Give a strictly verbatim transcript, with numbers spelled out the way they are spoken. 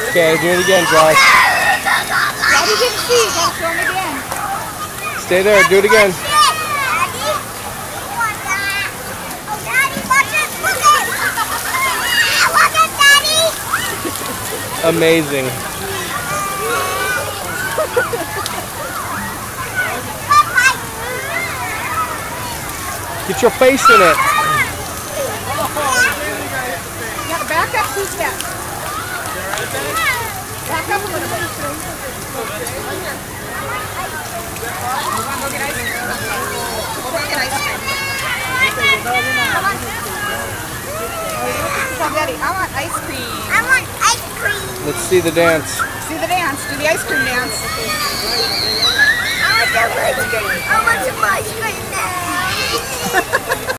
Okay, do it again, Josh. Daddy didn't see. You gotta show him again. Stay there. Do it again. Amazing. Get your face in it. You gotta back up two steps. Back up a little bit. You wanna go get ice cream? We'll go get ice cream. Come on. Tell Daddy, I want ice cream. I want ice cream. Let's see the dance. See the dance. Do the ice cream dance. I want some ice cream. I want some ice cream now.